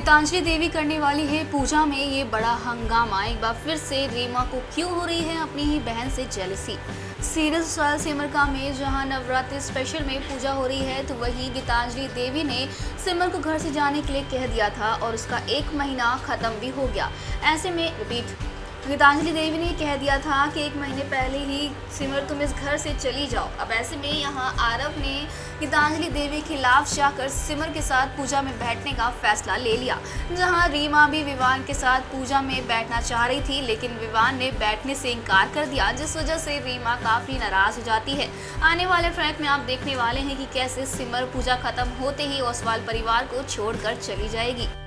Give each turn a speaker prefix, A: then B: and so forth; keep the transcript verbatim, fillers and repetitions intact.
A: गीतांजलि देवी करने वाली है पूजा में ये बड़ा हंगामा। एक बार फिर से रीमा को क्यों हो रही है अपनी ही बहन से जेलसी। सीरियल सवाल सिमर का में जहां नवरात्रि स्पेशल में पूजा हो रही है, तो वहीं गीतांजलि देवी ने सिमर को घर से जाने के लिए कह दिया था और उसका एक महीना खत्म भी हो गया। ऐसे में रिपीट गीतांजलि देवी ने कह दिया था कि एक महीने पहले ही सिमर तुम इस घर से चली जाओ। अब ऐसे में यहाँ आरव ने गीतांजलि देवी के खिलाफ जाकर सिमर के साथ पूजा में बैठने का फैसला ले लिया। जहाँ रीमा भी विवान के साथ पूजा में बैठना चाह रही थी, लेकिन विवान ने बैठने से इनकार कर दिया, जिस वजह से रीमा काफ़ी नाराज़ हो जाती है। आने वाले फ्रैक में आप देखने वाले हैं कि कैसे सिमर पूजा खत्म होते ही ओसवाल परिवार को छोड़कर चली जाएगी।